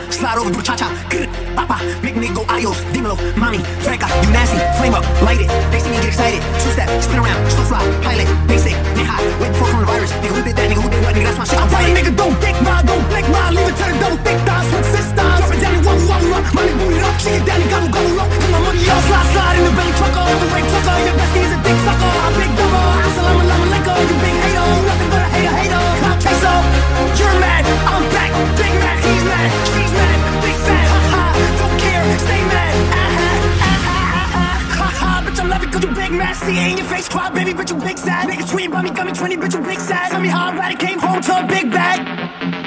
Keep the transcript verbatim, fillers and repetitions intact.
slide over, do the cha-cha. Papa, make me go adios. Dímelo, mami, freca, you nasty. Flame up, light it. They see me get excited. Two step, spin around, slow fly, pilot, basic, they hot. Wait before coronavirus. Nigga, who did that? Nigga, who did what? Nigga, that's my shit. I'm fighting. Nigga, don't dick ride, don't blick ride. Leave it to the double thick thighs with sisters. Drop it down and wobble, wobble up. Money boot it up, shake it down and gobble, gobble up. Put my money up, slide, slide in the belly trucker. The rank trucker, your bestie is a dick sucker. I'm big double, assalamu alaikum. You big hater, you nothing but a hater, hater. Clout chaser, you're mad, I'm back. Big mad, he's mad, she's mad, big fat. Ha ha, don't care, stay mad. Ah ha, ah ha, ah ha, ha ha. Bitch, I'm laughing 'cause you big mad. See it in your face, cry, baby, bitch, you big sad. Nigga tweet about me, got me twenty, bitch, you big sad. Tell me how I ride, came home to a big bag.